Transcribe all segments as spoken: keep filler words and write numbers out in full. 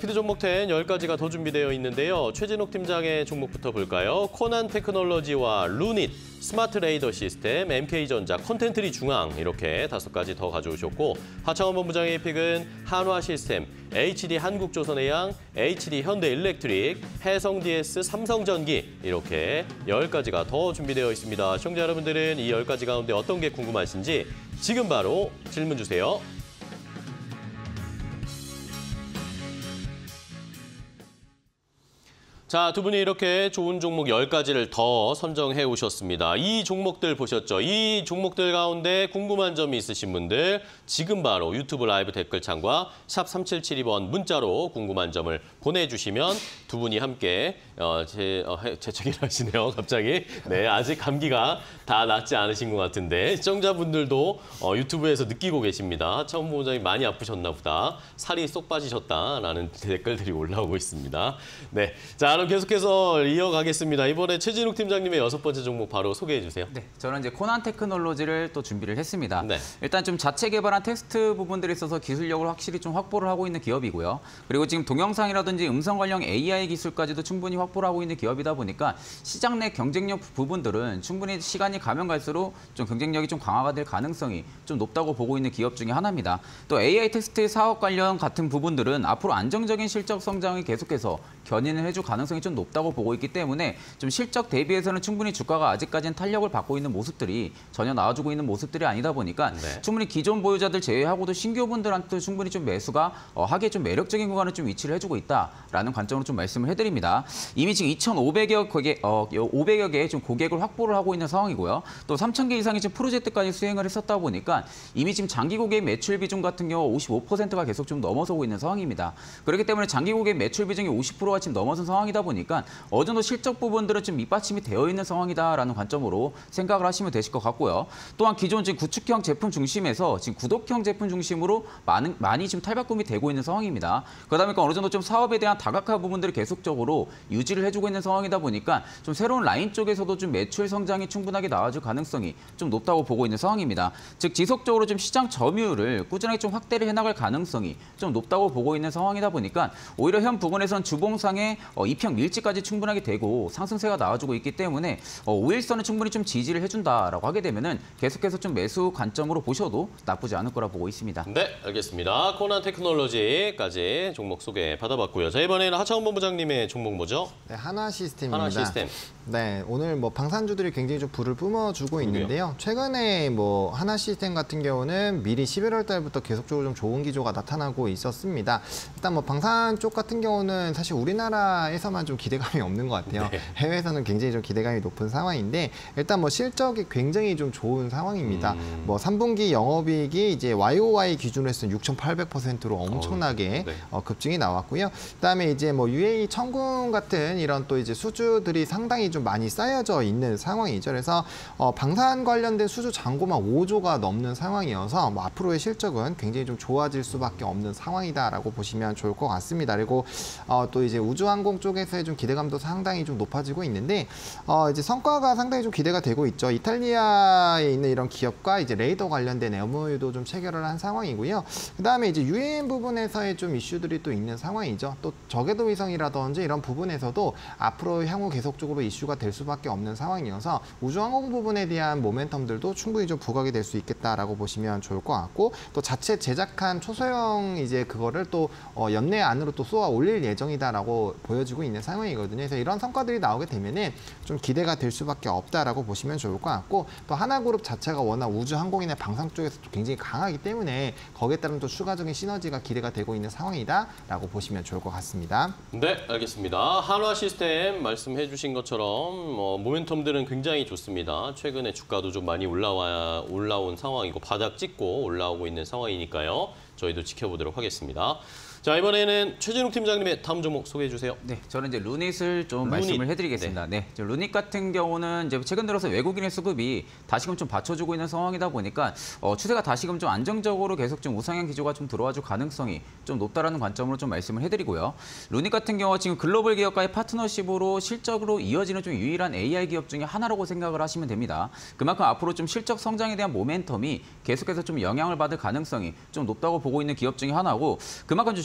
스피드 종목 텐 열 가지가 더 준비되어 있는데요. 최진욱 팀장의 종목부터 볼까요? 코난 테크놀로지와 루닛, 스마트 레이더 시스템, 엠케이전자, 컨텐트리 중앙 이렇게 다섯 가지 더 가져오셨고 하창원 본부장의 픽은 한화 시스템, 에이치디 한국조선해양, 에이치디 현대일렉트릭, 해성디에스, 삼성전기 이렇게 열 가지가 더 준비되어 있습니다. 시청자 여러분들은 이 열 가지 가운데 어떤 게 궁금하신지 지금 바로 질문 주세요. 자, 두 분이 이렇게 좋은 종목 열 가지를 더 선정해 오셨습니다. 이 종목들 보셨죠? 이 종목들 가운데 궁금한 점이 있으신 분들 지금 바로 유튜브 라이브 댓글창과 샵 삼칠칠이 번 문자로 궁금한 점을 보내주시면 두 분이 함께 어, 제, 어, 재채기를 하시네요, 갑자기. 네, 아직 감기가 다 낫지 않으신 것 같은데 시청자분들도 어, 유튜브에서 느끼고 계십니다. 하창원 본부장이 많이 아프셨나 보다. 살이 쏙 빠지셨다라는 댓글들이 올라오고 있습니다. 네, 자, 그럼 계속해서 이어가겠습니다. 이번에 최진욱 팀장님의 여섯 번째 종목 바로 소개해 주세요. 네, 저는 이제 코난 테크놀로지를 또 준비를 했습니다. 네. 일단 좀 자체 개발한 텍스트 부분들이 있어서 기술력을 확실히 좀 확보를 하고 있는 기업이고요. 그리고 지금 동영상이라든지 음성 관련 에이아이 기술까지도 충분히 확보를 하고 있는 기업이다 보니까 시장 내 경쟁력 부분들은 충분히 시간이 가면 갈수록 좀 경쟁력이 좀 강화가 될 가능성이 좀 높다고 보고 있는 기업 중에 하나입니다. 또 에이아이 텍스트 사업 관련 같은 부분들은 앞으로 안정적인 실적 성장이 계속해서 견인을 해줄 가능성이 좀 높다고 보고 있기 때문에 좀 실적 대비해서는 충분히 주가가 아직까지는 탄력을 받고 있는 모습들이 전혀 나와주고 있는 모습들이 아니다 보니까 네. 충분히 기존 보유자들 제외하고도 신규분들한테 충분히 좀 매수가 어, 하기에 좀 매력적인 구간을 좀 위치를 해주고 있다라는 관점으로 좀 말씀을 해드립니다. 이미 지금 이천오백여 고객, 어, 오백여 개의 좀 고객을 확보를 하고 있는 상황이고요. 또 삼천 개 이상의 지금 프로젝트까지 수행을 했었다 보니까 이미 지금 장기 고객 매출 비중 같은 경우 오십오 퍼센트가 계속 좀 넘어서고 있는 상황입니다. 그렇기 때문에 장기 고객 매출 비중이 오십 퍼센트가 지금 넘어선 상황이다 보니까 어느 정도 실적 부분들은 좀 밑받침이 되어 있는 상황이다라는 관점으로 생각을 하시면 되실 것 같고요. 또한 기존 지금 구축형 제품 중심에서 지금 구독형 제품 중심으로 많은, 많이 지금 탈바꿈이 되고 있는 상황입니다. 그러다 보니까 어느 정도 좀 사업에 대한 다각화 부분들을 계속적으로 유지를 해주고 있는 상황이다 보니까 좀 새로운 라인 쪽에서도 좀 매출 성장이 충분하게 나와줄 가능성이 좀 높다고 보고 있는 상황입니다. 즉 지속적으로 좀 시장 점유율을 꾸준하게 좀 확대를 해나갈 가능성이 좀 높다고 보고 있는 상황이다 보니까 오히려 현 부분에선 주봉상의 어, 이평 밀집까지 충분하게 되고 상승세가 나와주고 있기 때문에 어, 오일선은 충분히 좀 지지를 해준다라고 하게 되면은 계속해서 좀 매수 관점으로 보셔도 나쁘지 않을 거라 보고 있습니다. 네, 알겠습니다. 코난 테크놀로지까지 종목 소개 받아봤고요. 자, 이번에는 하창원 본부장님의 종목 뭐죠? 네, 한화 시스템입니다. 한화 시스템. 네, 오늘 뭐 방산주들이 굉장히 좀 불을 뿜어주고 있는데요. 최근에 뭐 한화 시스템 같은 경우는 미리 십일월 달부터 계속적으로 좀 좋은 기조가 나타나고 있었습니다. 일단 뭐 방산 쪽 같은 경우는 사실 우리나라에서만 좀 기대감이 없는 것 같아요. 네. 해외에서는 굉장히 좀 기대감이 높은 상황인데 일단 뭐 실적이 굉장히 좀 좋은 상황입니다. 음. 뭐 삼 분기 영업이익이 이제 와이오와이 기준으로 했으면 육천팔백 퍼센트로 엄청나게 어, 네. 어, 급증이 나왔고요. 그다음에 이제 뭐 유에이 청군 같은 이런 또 이제 수주들이 상당히 좀 많이 쌓여져 있는 상황이죠. 그래서 어, 방산 관련된 수주 잔고만 오조가 넘는 상황이어서 뭐 앞으로의 실적은 굉장히 좀 좋아질 수밖에 없는 상황이다라고 보시면 좋을 것 같습니다. 그리고 어, 또 이제 우주항공 쪽에서의 좀 기대감도 상당히 좀 높아지고 있는데 어, 이제 성과가 상당히 좀 기대가 되고 있죠. 이탈리아에 있는 이런 기업과 이제 레이더 관련된 엠오유도 좀 체결을 한 상황이고요. 그다음에 이제 유엔 부분에서의 좀 이슈들이 또 있는 상황이죠. 또 저궤도 위성이라든지 이런 부분에서도 앞으로 향후 계속적으로 이슈가 될 수밖에 없는 상황이어서 우주항공 부분에 대한 모멘텀들도 충분히 좀 부각이 될 수 있겠다라고 보시면 좋을 것 같고 또 자체 제작한 초소형 이제 그거를 또 어, 연내 안으로 또 쏘아 올릴 예정이다라고 보여지고 있는 상황이거든요. 그래서 이런 성과들이 나오게 되면은 좀 기대가 될 수밖에 없다라고 보시면 좋을 것 같고 또 하나그룹 자체가 워낙 우주항공이나 방산 쪽에서 굉장히 강하기 때문에 거기에 따른 또 추가적인 시너지가 기대가 되고 있는 상황이다라고 보시면 좋을 것 같습니다. 네, 알겠습니다. 한화 시스템 말씀해 주신 것처럼 뭐 모멘텀들은 굉장히 좋습니다. 최근에 주가도 좀 많이 올라와 올라온 상황이고 바닥 찍고 올라오고 있는 상황이니까요. 저희도 지켜보도록 하겠습니다. 자, 이번에는 최진욱 팀장님의 다음 종목 소개해 주세요. 네, 저는 이제 루닛을 좀 루닛. 말씀을 해드리겠습니다. 네, 네 루닛 같은 경우는 이제 최근 들어서 외국인의 수급이 다시금 좀 받쳐주고 있는 상황이다 보니까 어, 추세가 다시금 좀 안정적으로 계속 좀 우상향 기조가 좀 들어와줄 가능성이 좀 높다라는 관점으로 좀 말씀을 해드리고요. 루닛 같은 경우 지금 글로벌 기업과의 파트너십으로 실적으로 이어지는 좀 유일한 에이아이 기업 중에 하나라고 생각을 하시면 됩니다. 그만큼 앞으로 좀 실적 성장에 대한 모멘텀이 계속해서 좀 영향을 받을 가능성이 좀 높다고 보고 있는 기업 중에 하나고 그만큼 좀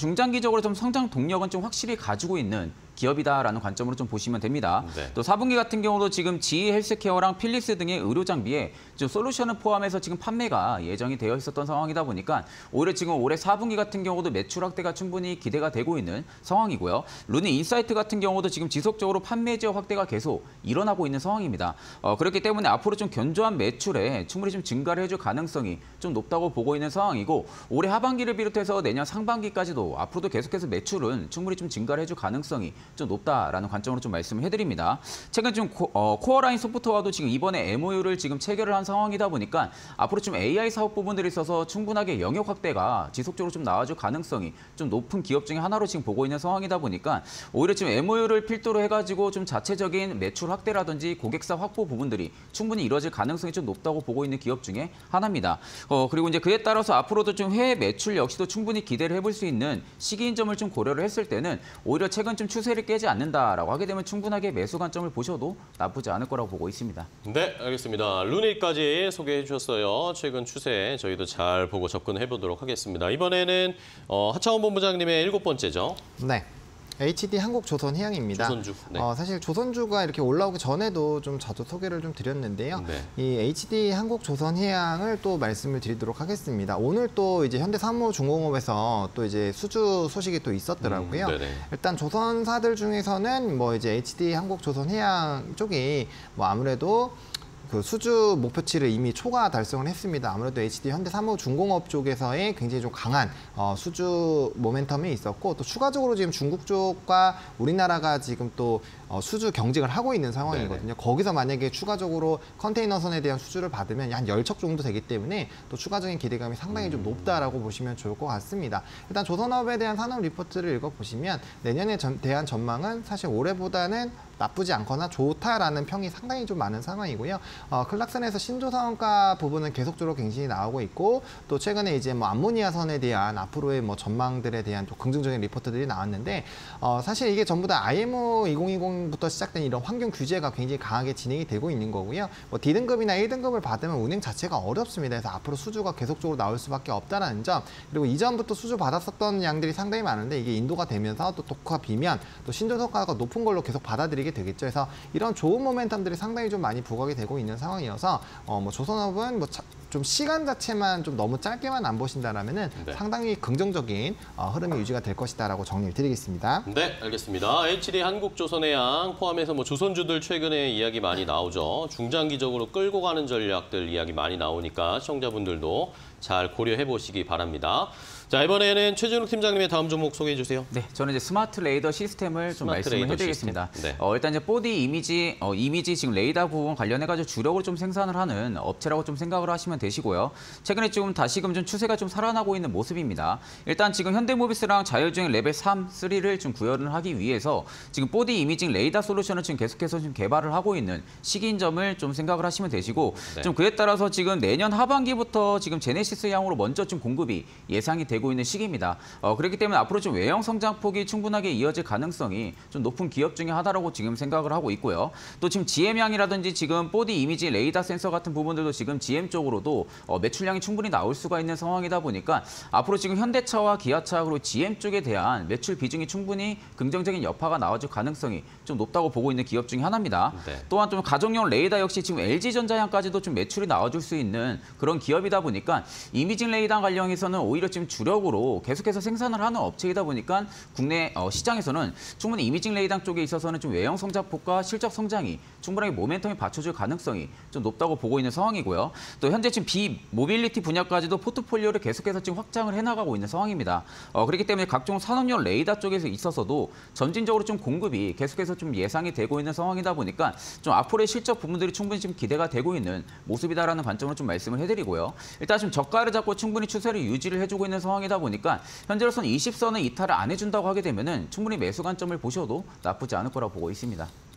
중장기적으로 좀 성장 동력은 좀 확실히 가지고 있는 기업이다라는 관점으로 좀 보시면 됩니다. 네. 또 사 분기 같은 경우도 지금 지이 헬스케어랑 필립스 등의 의료 장비에 좀 솔루션을 포함해서 지금 판매가 예정이 되어 있었던 상황이다 보니까 오히려 지금 올해 사 분기 같은 경우도 매출 확대가 충분히 기대가 되고 있는 상황이고요. 루니 인사이트 같은 경우도 지금 지속적으로 판매 지역 확대가 계속 일어나고 있는 상황입니다. 어, 그렇기 때문에 앞으로 좀 견조한 매출에 충분히 좀 증가를 해줄 가능성이 좀 높다고 보고 있는 상황이고 올해 하반기를 비롯해서 내년 상반기까지도 앞으로도 계속해서 매출은 충분히 좀 증가를 해줄 가능성이 좀 높다라는 관점으로 좀 말씀을 해드립니다. 최근 좀 코, 어, 코어라인 소프트와도 지금 이번에 엠오유를 지금 체결을 한 상황이다 보니까 앞으로 좀 에이아이 사업 부분들이 있어서 충분하게 영역 확대가 지속적으로 좀 나와줄 가능성이 좀 높은 기업 중에 하나로 지금 보고 있는 상황이다 보니까 오히려 지금 엠오유를 필두로 해가지고 좀 자체적인 매출 확대라든지 고객사 확보 부분들이 충분히 이루어질 가능성이 좀 높다고 보고 있는 기업 중에 하나입니다. 어, 그리고 이제 그에 따라서 앞으로도 좀 해외 매출 역시도 충분히 기대를 해볼 수 있는 시기인 점을 좀 고려를 했을 때는 오히려 최근 좀 추세를 깨지 않는다라고 하게 되면 충분하게 매수 관점을 보셔도 나쁘지 않을 거라고 보고 있습니다. 네, 알겠습니다. 루니까지 소개해 주셨어요. 최근 추세 저희도 잘 보고 접근해 보도록 하겠습니다. 이번에는 어, 하창원 본부장님의 일곱 번째죠. 네. 에이치디 한국조선해양입니다. 조선주. 네. 어, 사실 조선주가 이렇게 올라오기 전에도 좀 자주 소개를 좀 드렸는데요. 네. 이 에이치디 한국조선해양을 또 말씀을 드리도록 하겠습니다. 오늘 또 이제 현대사무중공업에서 또 이제 수주 소식이 또 있었더라고요. 음, 네네. 일단 조선사들 중에서는 뭐 이제 에이치디 한국조선해양 쪽이 뭐 아무래도 그 수주 목표치를 이미 초과 달성을 했습니다. 아무래도 에이치디 현대사무중공업 쪽에서의 굉장히 좀 강한 어, 수주 모멘텀이 있었고 또 추가적으로 지금 중국 쪽과 우리나라가 지금 또 어, 수주 경쟁을 하고 있는 상황이거든요. 네네. 거기서 만약에 추가적으로 컨테이너선에 대한 수주를 받으면 한 열 척 정도 되기 때문에 또 추가적인 기대감이 상당히 좀 높다라고 보시면 좋을 것 같습니다. 일단 조선업에 대한 산업 리포트를 읽어보시면 내년에 전, 대한 전망은 사실 올해보다는 나쁘지 않거나 좋다라는 평이 상당히 좀 많은 상황이고요. 어, 클락슨에서 신조사원가 부분은 계속적으로 갱신이 나오고 있고 또 최근에 이제 뭐 암모니아선에 대한 앞으로의 뭐 전망들에 대한 또 긍정적인 리포트들이 나왔는데 어, 사실 이게 전부 다 아이엠오 이천이십부터 시작된 이런 환경 규제가 굉장히 강하게 진행이 되고 있는 거고요. 뭐 D등급이나 일 등급을 받으면 운행 자체가 어렵습니다. 그래서 앞으로 수주가 계속적으로 나올 수밖에 없다는 점. 그리고 이전부터 수주 받았었던 양들이 상당히 많은데 이게 인도가 되면서 또 독화 비면 또 신조사원가가 높은 걸로 계속 받아들이게 되겠죠. 그래서 이런 좋은 모멘텀들이 상당히 좀 많이 부각이 되고 있는 상황이어서 어, 뭐 조선업은 뭐 좀 시간 자체만 좀 너무 짧게만 안 보신다라면은 네. 상당히 긍정적인 어, 흐름이 유지가 될 것이다라고 정리를 드리겠습니다. 네, 알겠습니다. 에이치디 한국조선해양 포함해서 뭐 조선주들 최근에 이야기 많이 나오죠. 중장기적으로 끌고 가는 전략들 이야기 많이 나오니까 시청자분들도 잘 고려해 보시기 바랍니다. 자, 이번에는 최준욱 팀장님의 다음 종목 소개해 주세요. 네, 저는 이제 스마트 레이더 시스템을 좀 스마트 말씀을 레이더 해드리겠습니다. 시스템. 네. 어, 일단 이제 보디 이미지, 어, 이미지 지금 레이더 부분 관련해가지고 주력으로 좀 생산을 하는 업체라고 좀 생각을 하시면 되시고요. 최근에 지금 다시금 좀 추세가 좀 살아나고 있는 모습입니다. 일단 지금 현대모비스랑 자율주행 레벨 삼, 사를 좀 구현을 하기 위해서 지금 보디 이미징 레이더 솔루션을 지금 계속해서 좀 개발을 하고 있는 시기인 점을 좀 생각을 하시면 되시고 네. 좀 그에 따라서 지금 내년 하반기부터 지금 제네시스 향으로 먼저 좀 공급이 예상이 되고 있는 시기입니다. 어, 그렇기 때문에 앞으로 좀 외형 성장폭이 충분하게 이어질 가능성이 좀 높은 기업 중에 하나라고 지금 생각을 하고 있고요. 또 지금 지엠향이라든지 지금 보디 이미지 레이더 센서 같은 부분들도 지금 지엠 쪽으로도 어, 매출량이 충분히 나올 수가 있는 상황이다 보니까 앞으로 지금 현대차와 기아차 그리고 지엠 쪽에 대한 매출 비중이 충분히 긍정적인 여파가 나와줄 가능성이 좀 높다고 보고 있는 기업 중에 하나입니다. 네. 또한 좀 가정용 레이더 역시 지금 엘지전자향까지도 좀 매출이 나와줄 수 있는 그런 기업이다 보니까 이미징 레이더 관련해서는 오히려 지금 주력으로 계속해서 생산을 하는 업체이다 보니까 국내 어, 시장에서는 충분히 이미징 레이더 쪽에 있어서는 좀 외형 성장폭과 실적 성장이 충분하게 모멘텀이 받쳐줄 가능성이 좀 높다고 보고 있는 상황이고요. 또 현재 지금 비모빌리티 분야까지도 포트폴리오를 계속해서 지금 확장을 해나가고 있는 상황입니다. 어, 그렇기 때문에 각종 산업용 레이더 쪽에서 있어서도 점진적으로 좀 공급이 계속해서 좀 예상이 되고 있는 상황이다 보니까 좀 앞으로의 실적 부분들이 충분히 지금 기대가 되고 있는 모습이다라는 관점으로 좀 말씀을 해드리고요. 일단 좀 저가를 잡고 충분히 추세를 유지를 해주고 있는 상황이다 보니까 현재로서는 이십 선은 이탈을 안 해준다고 하게 되면은 충분히 매수 관점을 보셔도 나쁘지 않을 거라고 보고 있습니다.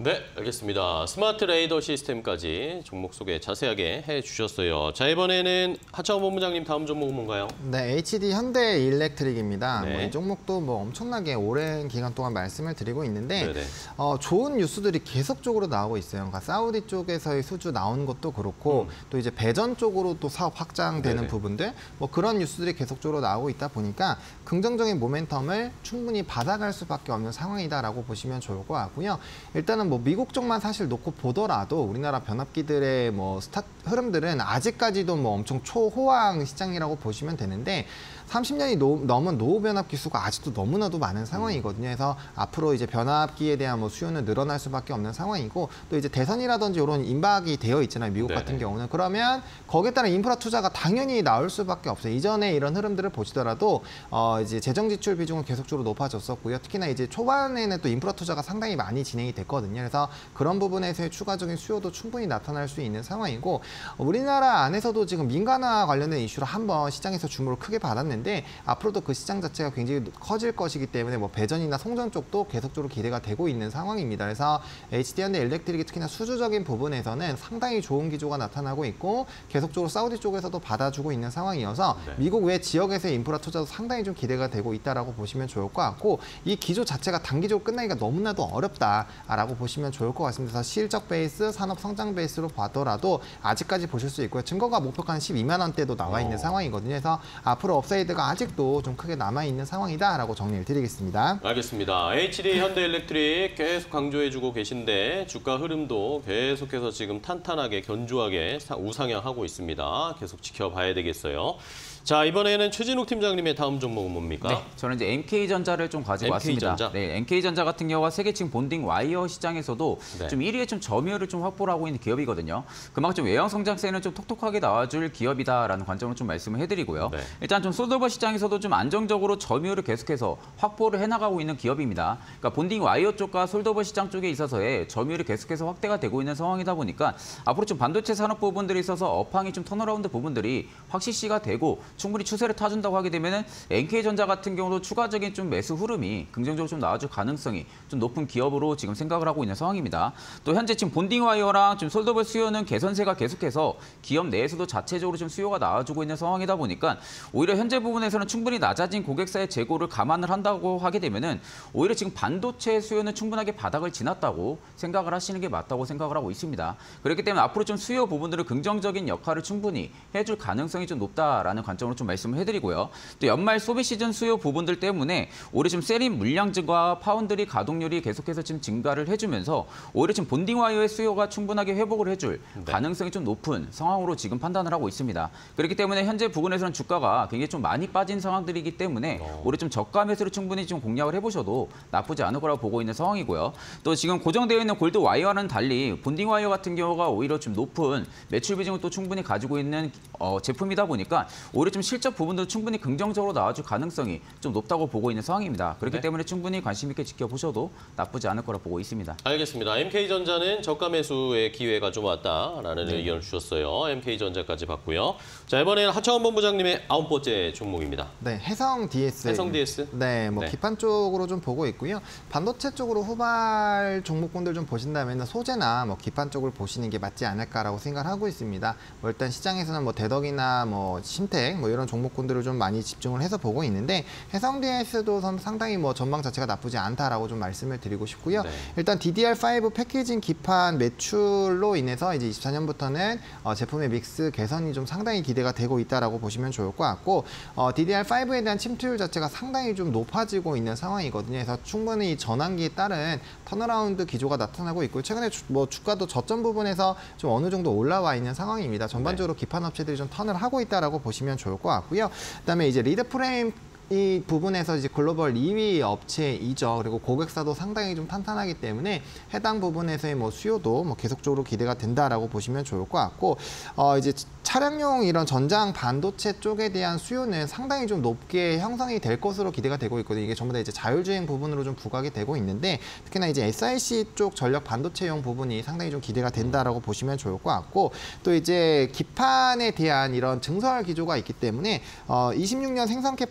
네, 알겠습니다. 스마트 레이더 시스템까지 종목 소개 자세하게 해주셨어요. 자, 이번에는 하차원 본부장님 다음 종목은 뭔가요? 네, 에이치디 현대 일렉트릭입니다. 네. 뭐 이 종목도 뭐 엄청나게 오랜 기간 동안 말씀을 드리고 있는데 네네. 어, 좋은 뉴스들이 계속적으로 나오고 있어요. 그러니까 사우디 쪽에서의 수주 나온 것도 그렇고 음. 또 이제 배전 쪽으로 또 사업 확장되는 네네. 부분들 뭐 그런 뉴스들이 계속적으로 나오고 있다 보니까 긍정적인 모멘텀을 충분히 받아갈 수밖에 없는 상황이다라고 보시면 좋을 것 같고요. 일단은 뭐 미국 쪽만 사실 놓고 보더라도 우리나라 변압기들의 뭐 스타 흐름들은 아직까지도 뭐 엄청 초호황 시장이라고 보시면 되는데 삼십 년이 노, 넘은 노후 변압 기수가 아직도 너무나도 많은 상황이거든요. 그래서 앞으로 이제 변압기에 대한 뭐 수요는 늘어날 수밖에 없는 상황이고 또 이제 대선이라든지 이런 임박이 되어 있잖아요. 미국 네네. 같은 경우는 그러면 거기에 따른 인프라 투자가 당연히 나올 수밖에 없어요. 이전에 이런 흐름들을 보시더라도 어 이제 재정 지출 비중은 계속적으로 높아졌었고요. 특히나 이제 초반에는 또 인프라 투자가 상당히 많이 진행이 됐거든요. 그래서 그런 부분에서의 추가적인 수요도 충분히 나타날 수 있는 상황이고 우리나라 안에서도 지금 민간화 관련된 이슈로 한번 시장에서 주목을 크게 받았는데 앞으로도 그 시장 자체가 굉장히 커질 것이기 때문에 뭐 배전이나 송전 쪽도 계속적으로 기대가 되고 있는 상황입니다. 그래서 에이치디 현대 일렉트릭이 특히나 수주적인 부분에서는 상당히 좋은 기조가 나타나고 있고 계속적으로 사우디 쪽에서도 받아주고 있는 상황이어서 네. 미국 외 지역에서의 인프라 투자도 상당히 좀 기대가 되고 있다라고 보시면 좋을 것 같고 이 기조 자체가 단기적으로 끝나기가 너무나도 어렵다라고 보시면 좋을 것 같습니다. 그래서 실적 베이스, 산업 성장 베이스로 봐더라도 아직까지 보실 수 있고요. 증거가 목표가 한 십이만 원대도 나와 있는 어. 상황이거든요. 그래서 앞으로 업사이드가 아직도 좀 크게 남아있는 상황이다라고 정리를 드리겠습니다. 알겠습니다. 에이치디 현대일렉트릭 계속 강조해주고 계신데 주가 흐름도 계속해서 지금 탄탄하게 견조하게 우상향하고 있습니다. 계속 지켜봐야 되겠어요. 자, 이번에는 최진욱 팀장님의 다음 종목은 뭡니까? 네, 저는 이제 엠케이전자를 좀 가지고 엠케이전자? 왔습니다. 네, 엠케이전자 같은 경우가 세계 지금 본딩 와이어 시장에서도 네. 좀 일 위에 좀 점유율을 좀 확보를 하고 있는 기업이거든요. 그만큼 좀 외형 성장세는 좀 톡톡하게 나와줄 기업이다라는 관점으로 좀 말씀을 해드리고요. 네. 일단 좀 솔더버 시장에서도 좀 안정적으로 점유율을 계속해서 확보를 해나가고 있는 기업입니다. 그러니까 본딩 와이어 쪽과 솔더버 시장 쪽에 있어서의 점유율이 계속해서 확대가 되고 있는 상황이다 보니까 앞으로 좀 반도체 산업 부분들이 있어서 업황이 좀 턴어라운드 부분들이 확실시가 되고 충분히 추세를 타준다고 하게 되면은 엔케이전자 같은 경우도 추가적인 좀 매수 흐름이 긍정적으로 좀 나와줄 가능성이 좀 높은 기업으로 지금 생각을 하고 있는 상황입니다. 또 현재 지금 본딩 와이어랑 좀 솔더블 수요는 개선세가 계속해서 기업 내에서도 자체적으로 좀 수요가 나와주고 있는 상황이다 보니까 오히려 현재 부분에서는 충분히 낮아진 고객사의 재고를 감안을 한다고 하게 되면은 오히려 지금 반도체 수요는 충분하게 바닥을 지났다고 생각을 하시는 게 맞다고 생각을 하고 있습니다. 그렇기 때문에 앞으로 좀 수요 부분들을 긍정적인 역할을 충분히 해줄 가능성이 좀 높다라는 관점 으로 좀 말씀을 해드리고요. 또 연말 소비 시즌 수요 부분들 때문에 올해 좀 세린 물량증과 파운드리 가동률이 계속해서 지금 증가를 해주면서 오히려 지금 본딩 와이어의 수요가 충분하게 회복을 해줄 네. 가능성이 좀 높은 상황으로 지금 판단을 하고 있습니다. 그렇기 때문에 현재 부근에서는 주가가 굉장히 좀 많이 빠진 상황들이기 때문에 어. 올해 좀 저가 매수를 충분히 좀 공략을 해보셔도 나쁘지 않을 거라고 보고 있는 상황이고요. 또 지금 고정되어 있는 골드 와이어와는 달리 본딩 와이어 같은 경우가 오히려 좀 높은 매출 비중을 또 충분히 가지고 있는 어, 제품이다 보니까 오히려 좀 실적 부분도 충분히 긍정적으로 나와줄 가능성이 좀 높다고 보고 있는 상황입니다. 그렇기 네. 때문에 충분히 관심 있게 지켜보셔도 나쁘지 않을 거라 보고 있습니다. 알겠습니다. 엠케이전자는 저가 매수의 기회가 좀 왔다라는 네. 의견을 주셨어요. 엠케이전자까지 봤고요. 자, 이번에는 하차원 본부장님의 아홉 번째 종목입니다. 네, 해성 디에스. 해성 디에스? 네, 뭐 네. 기판 쪽으로 좀 보고 있고요. 반도체 쪽으로 후발 종목군들 좀 보신다면 소재나 뭐 기판 쪽을 보시는 게 맞지 않을까라고 생각하고 있습니다. 뭐 일단 시장에서는 뭐 대덕이나 뭐 심택 뭐 이런 종목군들을 좀 많이 집중을 해서 보고 있는데 해성 디에스도 상당히 뭐 전망 자체가 나쁘지 않다라고 좀 말씀을 드리고 싶고요. 네. 일단 디디알 파이브 패키징 기판 매출로 인해서 이제 이십사 년부터는 어, 제품의 믹스 개선이 좀 상당히 기대가 되고 있다라고 보시면 좋을 것 같고 어, 디디알 파이브에 대한 침투율 자체가 상당히 좀 높아지고 있는 상황이거든요. 그래서 충분히 전환기에 따른 턴어라운드 기조가 나타나고 있고 최근에 주, 뭐 주가도 저점 부분에서 좀 어느 정도 올라와 있는 상황입니다. 전반적으로 기판 업체들이 좀 턴을 하고 있다라고 보시면 좋을 것 같고요. 그다음에 이제 리드 프레임 이 부분에서 이제 글로벌 이 위 업체이죠. 그리고 고객사도 상당히 좀 탄탄하기 때문에 해당 부분에서의 뭐 수요도 뭐 계속적으로 기대가 된다라고 보시면 좋을 것 같고 어 이제 차량용 이런 전장 반도체 쪽에 대한 수요는 상당히 좀 높게 형성이 될 것으로 기대가 되고 있거든요. 이게 전부 다 이제 자율주행 부분으로 좀 부각이 되고 있는데 특히나 이제 에스아이씨 쪽 전력 반도체용 부분이 상당히 좀 기대가 된다라고 보시면 좋을 것 같고 또 이제 기판에 대한 이런 증설 기조가 있기 때문에 어 이십육 년 생산 캐파가 이제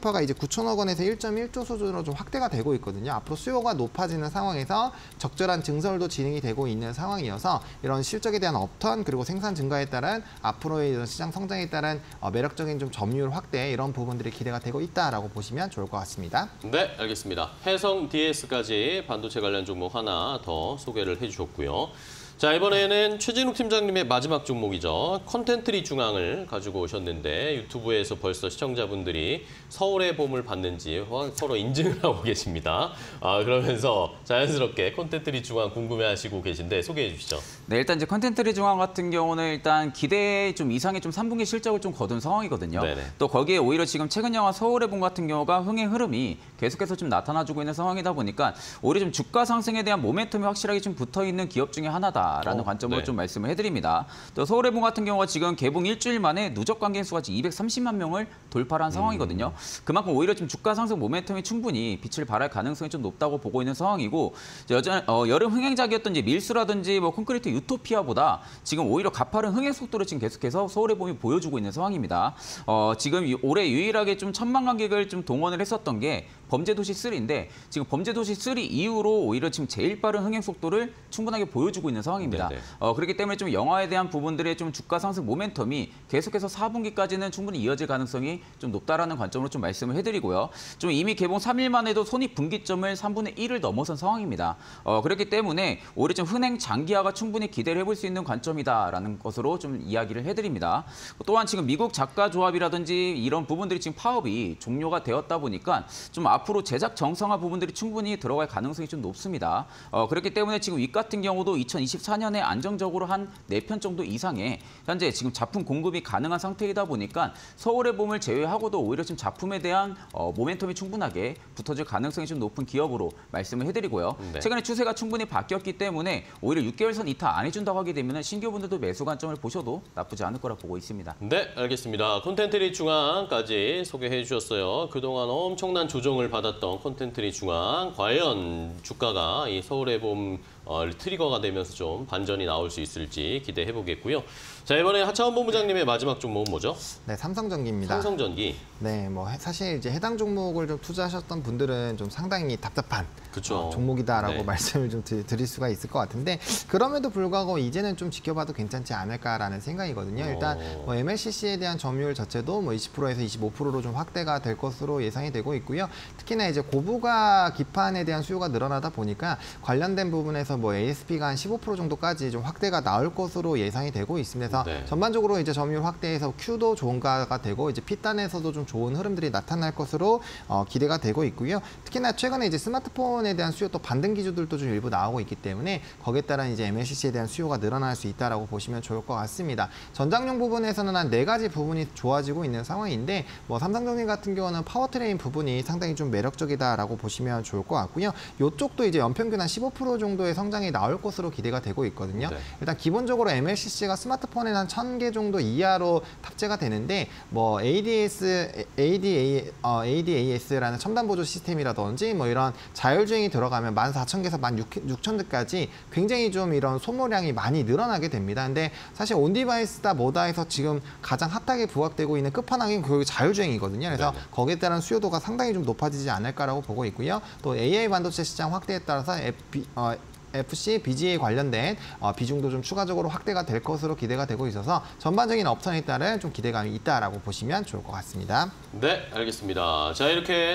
구천억 원에서 일 점 일 조 수준으로 좀 확대가 되고 있거든요. 앞으로 수요가 높아지는 상황에서 적절한 증설도 진행이 되고 있는 상황이어서 이런 실적에 대한 업턴 그리고 생산 증가에 따른 앞으로의 이런 시장 성장에 따른 어, 매력적인 좀 점유율 확대 이런 부분들이 기대가 되고 있다라고 보시면 좋을 것 같습니다. 네, 알겠습니다. 해성 디에스까지 반도체 관련 종목 하나 더 소개를 해주셨고요. 자, 이번에는 최진욱 팀장님의 마지막 종목이죠. 컨텐트리 중앙을 가지고 오셨는데 유튜브에서 벌써 시청자분들이 서울의 봄을 봤는지 서로 인증을 하고 계십니다. 아, 그러면서 자연스럽게 컨텐트리 중앙 궁금해하시고 계신데 소개해 주시죠. 네, 일단 이제 컨텐트리 중앙 같은 경우는 일단 기대 좀 이상의 좀 삼 분기 실적을 좀 거둔 상황이거든요. 네네. 또 거기에 오히려 지금 최근 영화 서울의 봄 같은 경우가 흥행 흐름이 계속해서 좀 나타나주고 있는 상황이다 보니까 오히려 좀 주가 상승에 대한 모멘텀이 확실하게 좀 붙어 있는 기업 중에 하나다. 라는 어, 관점으로 네. 좀 말씀을 해드립니다. 또 서울의 봄 같은 경우가 지금 개봉 일주일 만에 누적 관객 수가 이백삼십만 명을 돌파한 상황이거든요. 그만큼 오히려 좀 주가 상승 모멘텀이 충분히 빛을 발할 가능성이 좀 높다고 보고 있는 상황이고 여전, 어, 여름 흥행작이었던 이제 밀수라든지 뭐 콘크리트 유토피아보다 지금 오히려 가파른 흥행 속도를 지금 계속해서 서울의 봄이 보여주고 있는 상황입니다. 어, 지금 유, 올해 유일하게 좀 천만 관객을 좀 동원을 했었던 게 범죄도시 삼인데 지금 범죄도시 삼 이후로 오히려 지금 제일 빠른 흥행 속도를 충분하게 보여주고 있는 상황입니다. 어, 그렇기 때문에 좀 영화에 대한 부분들의 좀 주가 상승 모멘텀이 계속해서 사 분기까지는 충분히 이어질 가능성이 좀 높다라는 관점으로 좀 말씀을 해드리고요. 좀 이미 개봉 삼 일만 해도 손익 분기점을 삼분의 일을 넘어선 상황입니다. 어, 그렇기 때문에 오히려 좀 흥행 장기화가 충분히 기대를 해볼 수 있는 관점이다라는 것으로 좀 이야기를 해드립니다. 또한 지금 미국 작가 조합이라든지 이런 부분들이 지금 파업이 종료가 되었다 보니까 좀 앞으로 제작 정상화 부분들이 충분히 들어갈 가능성이 좀 높습니다. 어, 그렇기 때문에 지금 윗 같은 경우도 이천이십사 년에 안정적으로 한 네 편 정도 이상의 현재 지금 작품 공급이 가능한 상태이다 보니까 서울의 봄을 제외하고도 오히려 지금 작품에 대한 어, 모멘텀이 충분하게 붙어질 가능성이 좀 높은 기업으로 말씀을 해드리고요. 네. 최근에 추세가 충분히 바뀌었기 때문에 오히려 육 개월 선 이탈 안 해준다고 하게 되면 신규분들도 매수 관점을 보셔도 나쁘지 않을 거라 보고 있습니다. 네, 알겠습니다. 콘텐트리 중앙까지 소개해 주셨어요. 그동안 엄청난 조정을 받았던 콘텐트리 중앙. 과연 주가가 이 서울의 봄 어, 트리거가 되면서 좀 반전이 나올 수 있을지 기대해 보겠고요. 자, 이번에 하차원 본부장님의 마지막 종목은 뭐죠? 네, 삼성전기입니다. 삼성전기. 네, 뭐 사실 이제 해당 종목을 좀 투자하셨던 분들은 좀 상당히 답답한 그쵸. 어, 종목이다라고 네. 말씀을 좀 드, 드릴 수가 있을 것 같은데 그럼에도 불구하고 이제는 좀 지켜봐도 괜찮지 않을까라는 생각이거든요. 일단 어. 뭐 엠엘씨씨에 대한 점유율 자체도 뭐 이십 퍼센트에서 이십오 퍼센트로 좀 확대가 될 것으로 예상이 되고 있고요. 특히나 이제 고부가 기판에 대한 수요가 늘어나다 보니까 관련된 부분에서 뭐 에이에스피가 한 십오 퍼센트 정도까지 좀 확대가 나올 것으로 예상이 되고 있습니다. 네. 전반적으로 이제 점유율 확대해서 Q도 좋은가가 되고 이제 P단에서도 좀 좋은 흐름들이 나타날 것으로 어, 기대가 되고 있고요. 특히나 최근에 이제 스마트폰에 대한 수요 또 반등 기주들도 좀 일부 나오고 있기 때문에 거기에 따른 이제 엠엘씨씨에 대한 수요가 늘어날 수 있다라고 보시면 좋을 것 같습니다. 전장용 부분에서는 한 네 가지 부분이 좋아지고 있는 상황인데 뭐 삼성전기 같은 경우는 파워트레인 부분이 상당히 좀 매력적이다라고 보시면 좋을 것 같고요. 이쪽도 이제 연평균 한 십오 퍼센트 정도의 성장이 나올 것으로 기대가 되고 있거든요. 네. 일단 기본적으로 엠엘씨씨가 스마트폰에 한 천 개 정도 이하로 탑재가 되는데 뭐 에이디에스, 에이디에이, 어, 에이디에이에스라는 첨단 보조 시스템이라든지 뭐 이런 자율주행이 들어가면 만 사천 개에서 만 육천 대까지 굉장히 좀 이런 소모량이 많이 늘어나게 됩니다. 근데 사실 온디바이스다 뭐다 해서 지금 가장 핫하게 부각되고 있는 끝판왕이 그 자율주행이거든요. 그래서 네네. 거기에 따른 수요도가 상당히 좀 높아지지 않을까라고 보고 있고요. 또 에이아이 반도체 시장 확대에 따라서 에피, 어, 에프씨, 비지에이 관련된 어, 비중도 좀 추가적으로 확대가 될 것으로 기대가 되고 있어서 전반적인 업선에 따른 좀 기대감이 있다라고 보시면 좋을 것 같습니다. 네, 알겠습니다. 자, 이렇게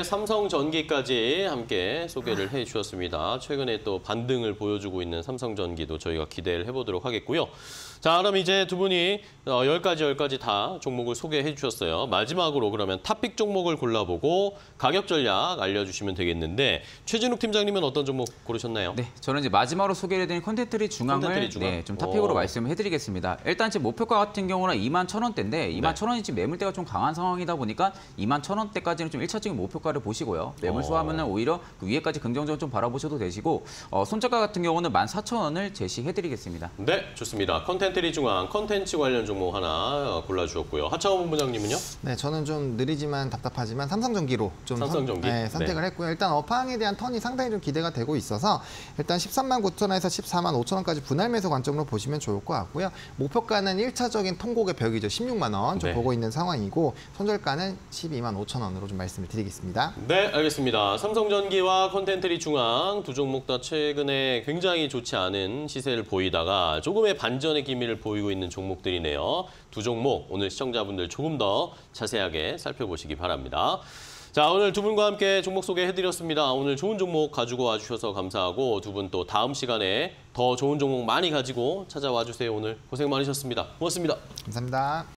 삼성전기까지 함께 소개를 해 주셨습니다. 최근에 또 반등을 보여주고 있는 삼성전기도 저희가 기대를 해보도록 하겠고요. 자, 그럼 이제 두 분이 열 가지, 열 가지 다 종목을 소개해 주셨어요. 마지막으로 그러면 탑픽 종목을 골라보고 가격 전략 알려주시면 되겠는데 최진욱 팀장님은 어떤 종목 고르셨나요? 네, 저는 이제 마지막으로 소개해드린 콘텐트리 중앙을 콘텐트리 중앙? 네, 좀 탑픽으로 오. 말씀을 해드리겠습니다. 일단 제 목표가 같은 경우는 이만 천 원대인데 이만 천 원이 지금 매물대가 좀 강한 상황이다 보니까 이만 천 원대까지는 좀 일차적인 목표가를 보시고요. 매물 어. 소화하면 오히려 그 위에까지 긍정적으로 좀 바라보셔도 되시고 어, 손절가 같은 경우는 만 사천 원을 제시해드리겠습니다. 네, 좋습니다. 컨텐트리 중앙 컨텐츠 관련 종목 하나 골라주셨고요. 하차원 본부장님은요? 네, 저는 좀 느리지만 답답하지만 삼성전기로 좀 삼성전기? 선, 네, 선택을 네. 했고요. 일단 업황에 대한 턴이 상당히 좀 기대가 되고 있어서 일단 십삼만 십칠만 구천 원에서 십사만 오천 원까지 분할 매수 관점으로 보시면 좋을 것 같고요. 목표가는 일 차적인 통곡의 벽이죠. 십육만 원 좀 네. 보고 있는 상황이고 손절가는 십이만 오천 원으로 좀 말씀을 드리겠습니다. 네, 알겠습니다. 삼성전기와 컨텐트리 중앙 두 종목 다 최근에 굉장히 좋지 않은 시세를 보이다가 조금의 반전의 기미를 보이고 있는 종목들이네요. 두 종목 오늘 시청자분들 조금 더 자세하게 살펴보시기 바랍니다. 자, 오늘 두 분과 함께 종목 소개해드렸습니다. 오늘 좋은 종목 가지고 와주셔서 감사하고 두 분 또 다음 시간에 더 좋은 종목 많이 가지고 찾아와 주세요. 오늘 고생 많으셨습니다. 고맙습니다. 감사합니다.